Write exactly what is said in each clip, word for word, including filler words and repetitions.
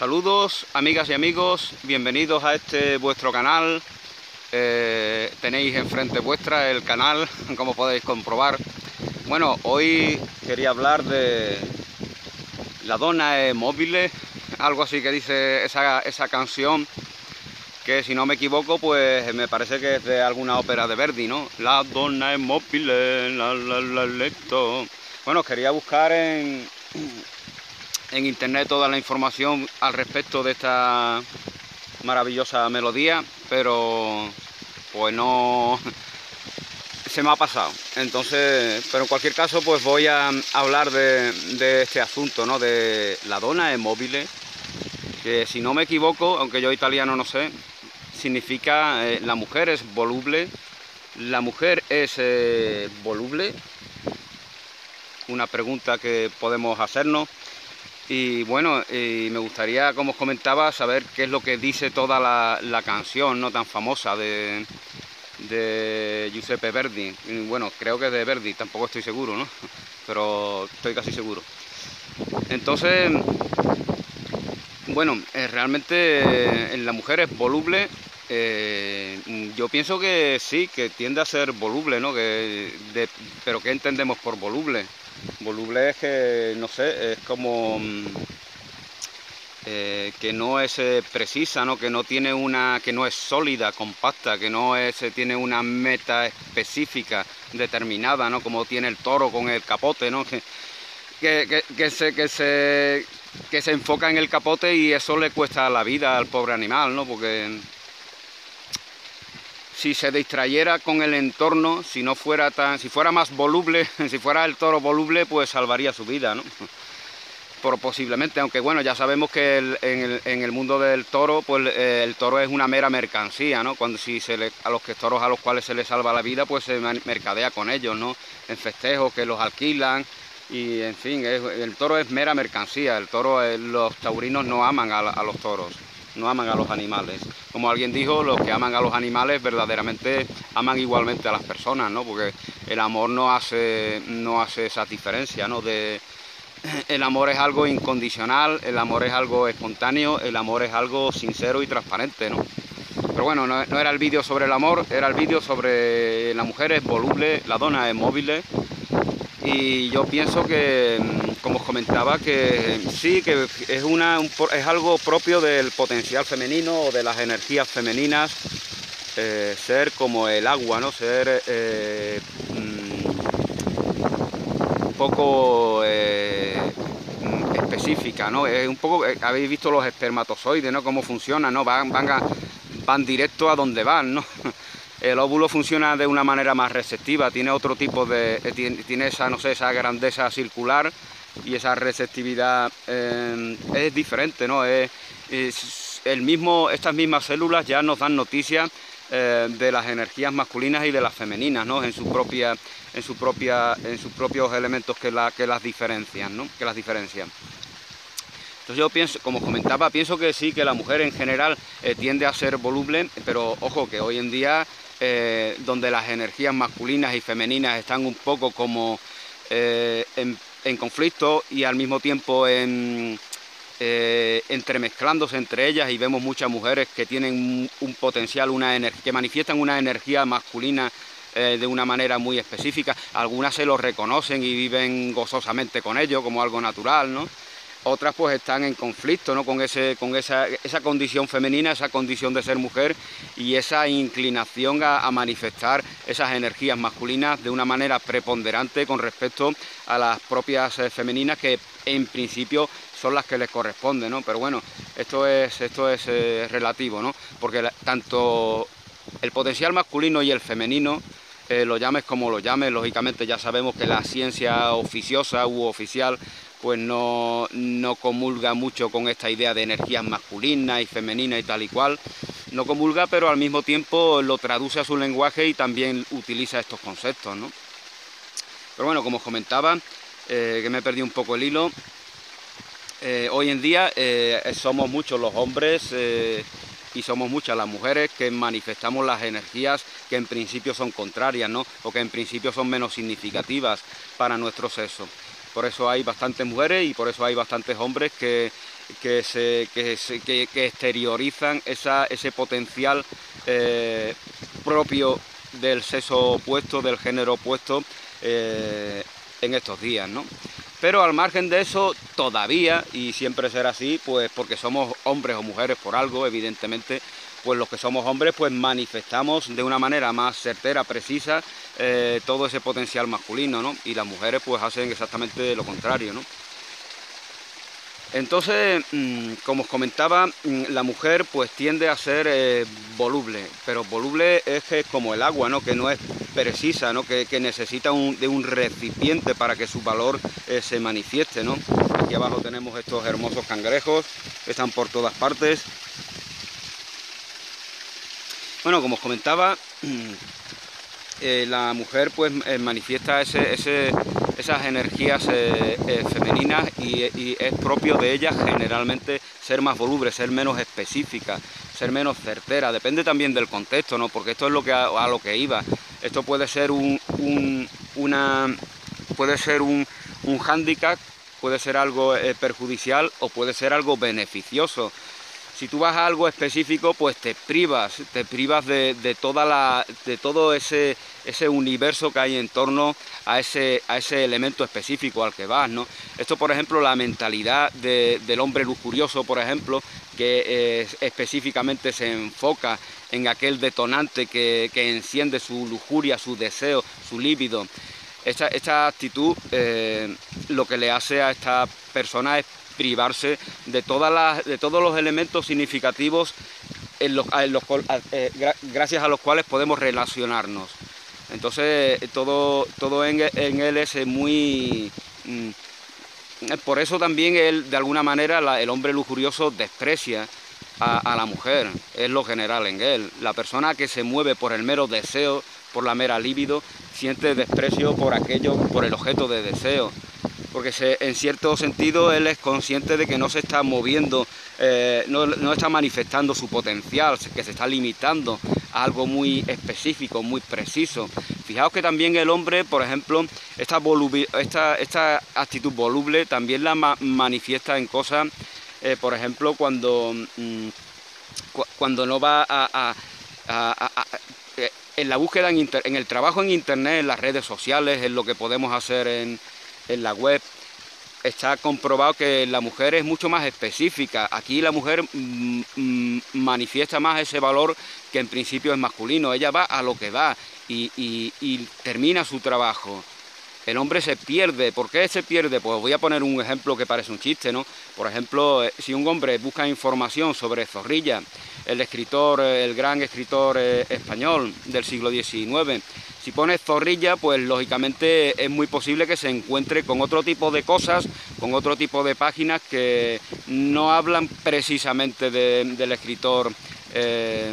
Saludos amigas y amigos, bienvenidos a este vuestro canal. Eh, tenéis enfrente vuestra el canal, como podéis comprobar. Bueno, hoy quería hablar de La donna è mobile, algo así que dice esa, esa canción, que si no me equivoco, pues me parece que es de alguna ópera de Verdi, ¿no? La donna è mobile, la la la letto. Bueno, quería buscar en, en internet toda la información al respecto de esta maravillosa melodía, pero pues no se me ha pasado. Entonces, pero en cualquier caso, pues voy a hablar de, de este asunto, ¿no? De la donna è mobile, que si no me equivoco, aunque yo italiano no sé, significa eh, la mujer es voluble, la mujer es eh, voluble, una pregunta que podemos hacernos. Y bueno, y me gustaría, como os comentaba, saber qué es lo que dice toda la, la canción, ¿no?, tan famosa de, de Giuseppe Verdi. Y bueno, creo que es de Verdi, tampoco estoy seguro, ¿no? Pero estoy casi seguro. Entonces, bueno, eh, realmente eh, la mujer es voluble. Eh, yo pienso que sí, que tiende a ser voluble, ¿no? Que de, pero ¿qué entendemos por voluble? Voluble es que, no sé, es como eh, que no es eh, precisa, ¿no? Que no tiene una, que no es sólida, compacta, que no es, eh, tiene una meta específica, determinada, ¿no? Como tiene el toro con el capote, ¿no? Que, que, que, que se, que se, que se enfoca en el capote y eso le cuesta la vida al pobre animal, ¿no? Porque si se distrayera con el entorno, si no fuera tan, si fuera más voluble, si fuera el toro voluble, pues salvaría su vida, ¿no? Por, posiblemente, aunque bueno, ya sabemos que el, en, el, en el mundo del toro, pues eh, el toro es una mera mercancía, ¿no? Cuando si se le, a los que toros a los cuales se les salva la vida, pues se mercadea con ellos, ¿no? En festejos que los alquilan y en fin, es, el toro es mera mercancía. El toro, eh, los taurinos no aman a, a los toros, no aman a los animales. Como alguien dijo, los que aman a los animales verdaderamente aman igualmente a las personas, ¿no? Porque el amor no hace, no hace esa diferencia, ¿no? De, el amor es algo incondicional, el amor es algo espontáneo, el amor es algo sincero y transparente, ¿no? Pero bueno, no, no era el vídeo sobre el amor, era el vídeo sobre la mujer es voluble, la donna è mobile. Y yo pienso que, como os comentaba, que sí, que es, una, un, es algo propio del potencial femenino o de las energías femeninas, eh, ser como el agua, ¿no? Ser eh, un poco eh, específica, ¿no? Es un poco, eh, habéis visto los espermatozoides, ¿no? Cómo funcionan, ¿no? Van, van, a, van directo a donde van, ¿no? El óvulo funciona de una manera más receptiva, tiene otro tipo de, tiene, tiene esa, no sé, esa grandeza circular y esa receptividad eh, es diferente, ¿no? Es, es el mismo, estas mismas células ya nos dan noticias eh, de las energías masculinas y de las femeninas, ¿no? En su propia, en su propia, en sus propios elementos que, la, que las diferencian, ¿no? Que las diferencian. Entonces yo pienso, como comentaba, pienso que sí, que la mujer en general eh, tiende a ser voluble, pero ojo que hoy en día, eh, donde las energías masculinas y femeninas están un poco como eh, en, en conflicto y al mismo tiempo en, eh, entremezclándose entre ellas, y vemos muchas mujeres que tienen un, un potencial, una energía, que manifiestan una energía masculina eh, de una manera muy específica. Algunas se lo reconocen y viven gozosamente con ello como algo natural, ¿no? Otras pues están en conflicto, ¿no? con, ese, con esa, esa condición femenina, esa condición de ser mujer y esa inclinación a, a manifestar esas energías masculinas de una manera preponderante con respecto a las propias eh, femeninas, que en principio son las que les corresponden, ¿no? Pero bueno, esto es, esto es eh, relativo, ¿no? Porque la, tanto el potencial masculino y el femenino, Eh, lo llames como lo llames, lógicamente ya sabemos que la ciencia oficiosa u oficial pues no, no comulga mucho con esta idea de energías masculinas y femeninas y tal y cual, no comulga, pero al mismo tiempo lo traduce a su lenguaje y también utiliza estos conceptos, ¿no? Pero bueno, como os comentaba, eh, que me he perdido un poco el hilo, eh, hoy en día eh, somos muchos los hombres eh, y somos muchas las mujeres que manifestamos las energías que en principio son contrarias, ¿no? O que en principio son menos significativas para nuestro sexo. por eso hay bastantes mujeres y por eso hay bastantes hombres que, que, se, que, se, que, que exteriorizan esa, ese potencial eh, propio del sexo opuesto, del género opuesto, eh, en estos días, ¿no? Pero al margen de eso, todavía, y siempre será así, pues porque somos hombres o mujeres por algo, evidentemente, pues los que somos hombres pues manifestamos de una manera más certera, precisa, eh, todo ese potencial masculino, ¿no? Y las mujeres pues hacen exactamente lo contrario, ¿no? Entonces, como os comentaba, la mujer pues tiende a ser eh, voluble, pero voluble es que es como el agua, ¿no? Que no es precisa, ¿no? Que, que necesita un, de un recipiente para que su valor eh, se manifieste, ¿no? Aquí abajo tenemos estos hermosos cangrejos que están por todas partes. Bueno, como os comentaba, eh, la mujer pues eh, manifiesta ese, ese, esas energías eh, eh, femeninas y, y es propio de ella generalmente ser más voluble, ser menos específica, ser menos certera. Depende también del contexto, ¿no? Porque esto es lo que a, a lo que iba. Esto puede ser un, un una puede ser un, un hándicap, puede ser algo eh, perjudicial o puede ser algo beneficioso. Si tú vas a algo específico, pues te privas, te privas de, de, toda la, de todo ese, ese universo que hay en torno a ese, a ese elemento específico al que vas, ¿no? Esto, por ejemplo, la mentalidad de, del hombre lujurioso, por ejemplo, que eh, específicamente se enfoca en aquel detonante que, que enciende su lujuria, su deseo, su líbido. Esta, esta actitud eh, lo que le hace a esta persona es privarse de, todas las, de todos los elementos significativos en los, en los, eh, gracias a los cuales podemos relacionarnos. Entonces todo, todo en, en él es muy... Mm, por eso también él, de alguna manera, la, el hombre lujurioso desprecia a, a la mujer, es lo general en él. La persona que se mueve por el mero deseo, por la mera libido, siente desprecio por aquello, por el objeto de deseo. Porque se, en cierto sentido él es consciente de que no se está moviendo, eh, no, no está manifestando su potencial, que se está limitando a algo muy específico, muy preciso. Fijaos que también el hombre, por ejemplo, esta, esta, esta actitud voluble también la ma manifiesta en cosas, eh, por ejemplo, cuando, mmm, cu cuando no va a... a, a, a, a en la búsqueda, en, inter en el trabajo en internet, en las redes sociales, en lo que podemos hacer en... en la web, está comprobado que la mujer es mucho más específica. Aquí la mujer mmm, manifiesta más ese valor que en principio es masculino. Ella va a lo que va y, y, y termina su trabajo. El hombre se pierde. ¿Por qué se pierde? Pues voy a poner un ejemplo que parece un chiste, ¿no? Por ejemplo, si un hombre busca información sobre Zorrilla, el escritor, el gran escritor eh, español del siglo diecinueve, si pone Zorrilla, pues lógicamente es muy posible que se encuentre con otro tipo de cosas, con otro tipo de páginas que no hablan precisamente de, del escritor eh,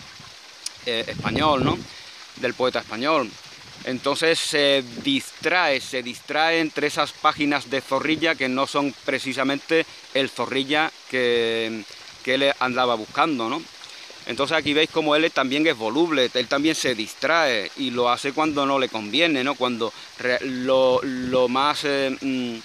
eh, español, ¿no? Del poeta español. Entonces se distrae, se distrae entre esas páginas de Zorrilla que no son precisamente el Zorrilla que, que él andaba buscando, ¿no? Entonces aquí veis como él también es voluble, él también se distrae y lo hace cuando no le conviene, ¿no? Cuando lo, lo más... Eh, mm,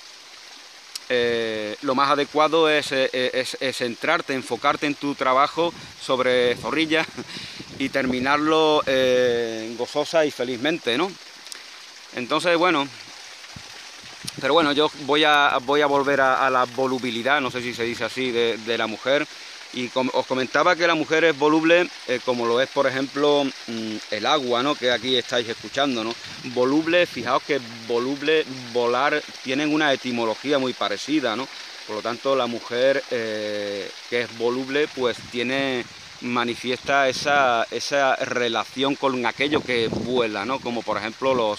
Eh, lo más adecuado es, es, es centrarte, enfocarte en tu trabajo sobre Zorrilla y terminarlo eh, gozosa y felizmente, ¿no? Entonces, bueno, pero bueno, yo voy a, voy a volver a, a la volubilidad, no sé si se dice así, de, de la mujer. Y com os comentaba que la mujer es voluble, eh, como lo es, por ejemplo, mmm, el agua, ¿no? Que aquí estáis escuchando, ¿no? Voluble, fijaos que voluble, volar, tienen una etimología muy parecida, ¿no? Por lo tanto, la mujer eh, que es voluble, pues tiene, manifiesta esa, esa relación con aquello que vuela, ¿no? Como por ejemplo los...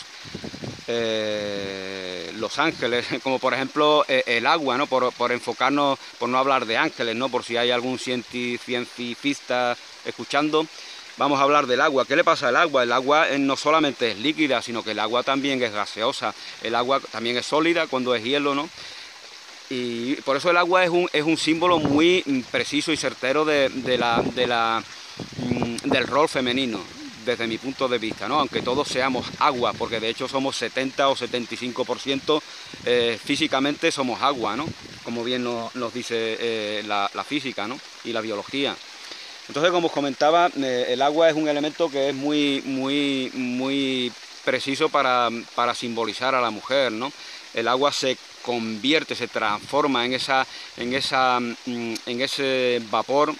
Eh, los ángeles, como por ejemplo eh, el agua, ¿no? Por, por enfocarnos, por no hablar de ángeles, ¿no? Por si hay algún científico escuchando, vamos a hablar del agua. ¿Qué le pasa al agua? El agua no solamente es líquida, sino que el agua también es gaseosa, el agua también es sólida cuando es hielo, ¿no? Y por eso el agua es un, es un símbolo muy preciso y certero de, de la, de la, del rol femenino, desde mi punto de vista, ¿no? Aunque todos seamos agua, porque de hecho somos setenta o setenta y cinco por ciento eh, físicamente somos agua, ¿no? Como bien nos, nos dice eh, la, la física, ¿no? Y la biología. Entonces, como os comentaba, eh, el agua es un elemento que es muy, muy, muy preciso para, para simbolizar a la mujer, ¿no? El agua se convierte, se transforma en, esa, en, esa, en ese vapor,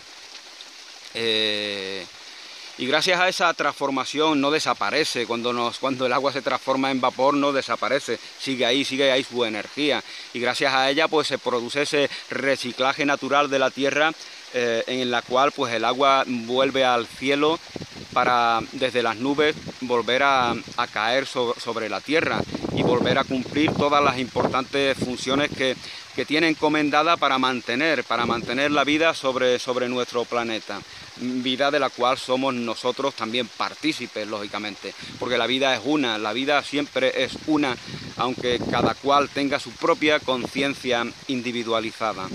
eh, y gracias a esa transformación no desaparece. Cuando, nos, cuando el agua se transforma en vapor no desaparece, sigue ahí, sigue ahí su energía, y gracias a ella pues se produce ese reciclaje natural de la tierra, eh, en la cual pues el agua vuelve al cielo para desde las nubes volver a, a caer so, sobre la tierra y volver a cumplir todas las importantes funciones que, que tiene encomendada para mantener, para mantener la vida sobre, sobre nuestro planeta. Vida de la cual somos nosotros también partícipes, lógicamente, porque la vida es una, la vida siempre es una, aunque cada cual tenga su propia conciencia individualizada.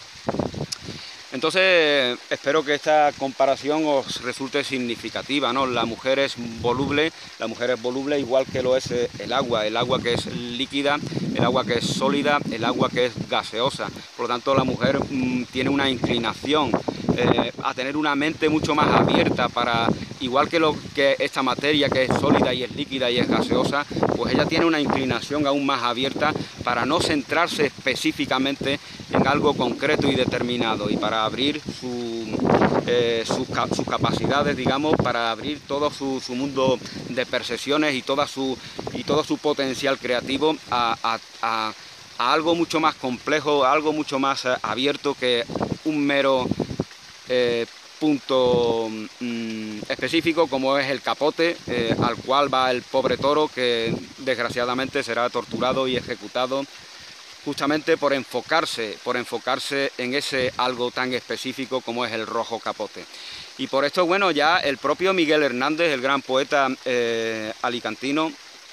Entonces, espero que esta comparación os resulte significativa, ¿no? La mujer es voluble, la mujer es voluble igual que lo es el agua, el agua que es líquida, el agua que es sólida, el agua que es gaseosa. Por lo tanto, la mujer mmm, tiene una inclinación eh, a tener una mente mucho más abierta para, igual que, lo, que esta materia que es sólida y es líquida y es gaseosa, pues ella tiene una inclinación aún más abierta para no centrarse específicamente en algo concreto y determinado, y para abrir su, eh, sus, sus capacidades, digamos, para abrir todo su, su mundo de percepciones y, toda su, y todo su potencial creativo a, a, a, a algo mucho más complejo, a algo mucho más eh, abierto que un mero eh, punto mmm, específico como es el capote, eh, al cual va el pobre toro que desgraciadamente será torturado y ejecutado justamente por enfocarse, por enfocarse en ese algo tan específico como es el rojo capote. Y por esto, bueno, ya el propio Miguel Hernández, el gran poeta eh, alicantino,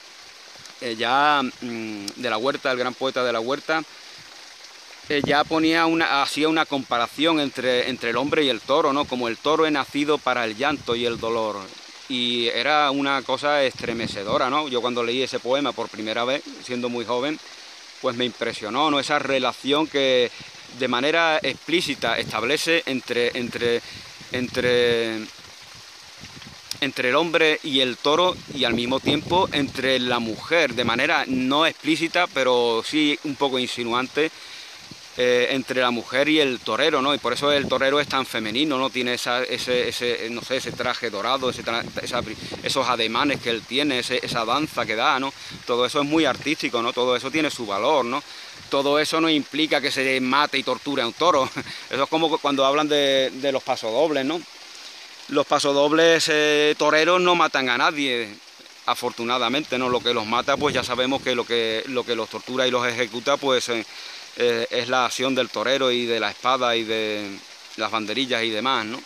eh, ya mmm, de la Huerta, el gran poeta de la Huerta, eh, ya ponía una, hacía una comparación entre, entre el hombre y el toro, ¿no? Como el toro es nacido para el llanto y el dolor. Y era una cosa estremecedora, ¿no? Yo cuando leí ese poema por primera vez, siendo muy joven, pues me impresionó, ¿no? Esa relación que de manera explícita establece entre, entre, entre, entre el hombre y el toro, y al mismo tiempo entre la mujer, de manera no explícita, pero sí un poco insinuante, eh, entre la mujer y el torero, ¿no? Y por eso el torero es tan femenino, ¿no? Tiene esa, ese, ese, no sé, ese traje dorado, ese tra esa, esos ademanes que él tiene, ese, esa danza que da, ¿no? Todo eso es muy artístico, ¿no? Todo eso tiene su valor, ¿no? Todo eso no implica que se mate y torture a un toro. Eso es como cuando hablan de, de los pasodobles, ¿no? Los pasodobles eh, toreros no matan a nadie, afortunadamente, ¿no? Lo que los mata, pues ya sabemos que lo que, lo que los tortura y los ejecuta, pues eh, eh, es la acción del torero y de la espada y de las banderillas y demás, ¿no?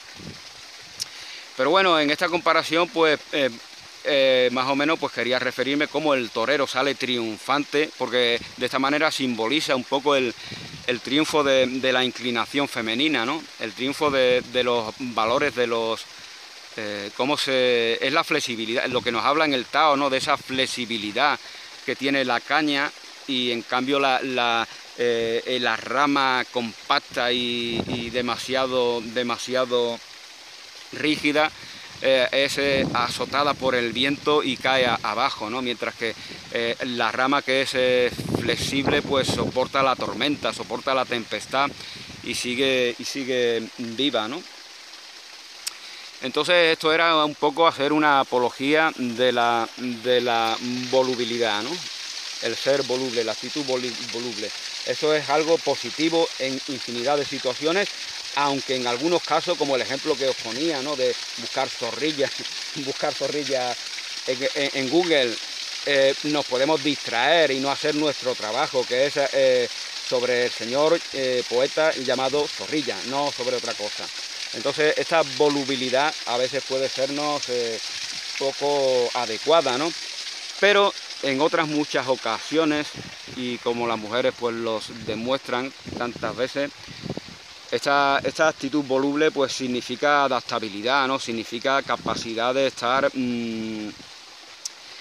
Pero bueno, en esta comparación, pues eh, eh, más o menos pues quería referirme cómo el torero sale triunfante, porque de esta manera simboliza un poco el, el triunfo de, de la inclinación femenina, ¿no? El triunfo de, de los valores, de los... Eh, cómo se... es la flexibilidad, lo que nos habla en el Tao, ¿no? De esa flexibilidad que tiene la caña, y en cambio la, la, eh, la rama compacta y, y demasiado, demasiado rígida eh, es eh, azotada por el viento y cae a, abajo, ¿no? Mientras que eh, la rama que es eh, flexible pues soporta la tormenta, soporta la tempestad y sigue, y sigue viva, ¿no? Entonces esto era un poco hacer una apología de la, de la volubilidad, ¿no? El ser voluble, la actitud voluble. Eso es algo positivo en infinidad de situaciones, aunque en algunos casos, como el ejemplo que os ponía, ¿no? De buscar zorrillas, buscar zorrillas en, en, en Google, eh, nos podemos distraer y no hacer nuestro trabajo, que es eh, sobre el señor eh, poeta llamado Zorrilla, no sobre otra cosa. Entonces esta volubilidad a veces puede sernos eh, poco adecuada, ¿no? Pero en otras muchas ocasiones, y como las mujeres pues los demuestran tantas veces, esta, esta actitud voluble pues significa adaptabilidad, ¿no? Significa capacidad de estar mmm,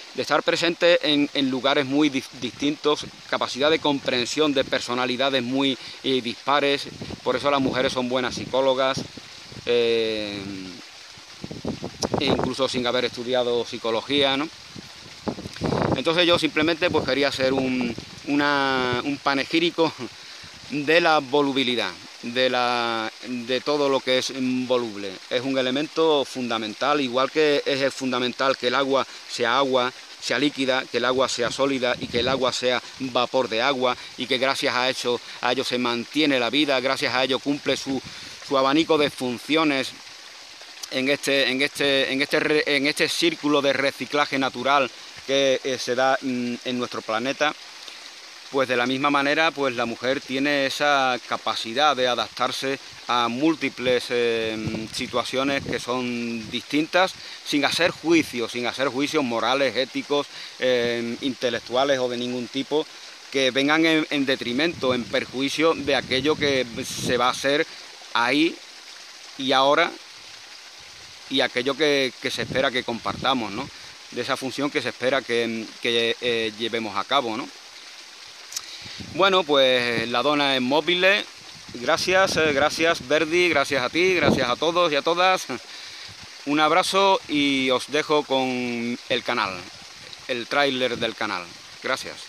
de estar presente en, en lugares muy di distintos, capacidad de comprensión de personalidades muy eh, dispares. Por eso las mujeres son buenas psicólogas, eh, incluso sin haber estudiado psicología, ¿no? Entonces yo simplemente pues quería hacer un, una, un panegírico de la volubilidad, de, la, de todo lo que es voluble. Es un elemento fundamental, igual que es fundamental que el agua sea agua, sea líquida, que el agua sea sólida y que el agua sea vapor de agua, y que gracias a ello, a ello se mantiene la vida, gracias a ello cumple su, su abanico de funciones en este, en, este, en, este, en este círculo de reciclaje natural que eh, se da mm, en nuestro planeta. Pues de la misma manera, pues la mujer tiene esa capacidad de adaptarse a múltiples eh, situaciones que son distintas, sin hacer juicios, sin hacer juicios morales, éticos, eh, intelectuales o de ningún tipo, que vengan en, en detrimento, en perjuicio de aquello que se va a hacer ahí y ahora, y aquello que, que se espera que compartamos, ¿no? De esa función que se espera que, que eh, llevemos a cabo, ¿no? Bueno, pues la dona es móvil. Gracias, gracias Verdi, gracias a ti, gracias a todos y a todas. Un abrazo y os dejo con el canal, el tráiler del canal. Gracias.